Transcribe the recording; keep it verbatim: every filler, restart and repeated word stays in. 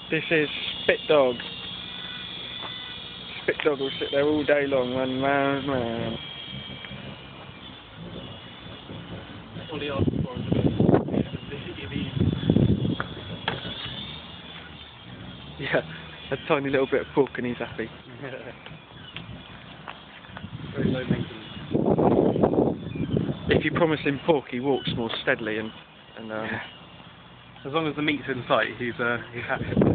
This is Spitdog. Spitdog will sit there all day long, man, man, man. All he asks for is a bit of Yeah, a tiny little bit of pork and he's happy. Very low maintenance. If you promise him pork, he walks more steadily and, and um, As long as the meat's in sight, he's uh, he's happy.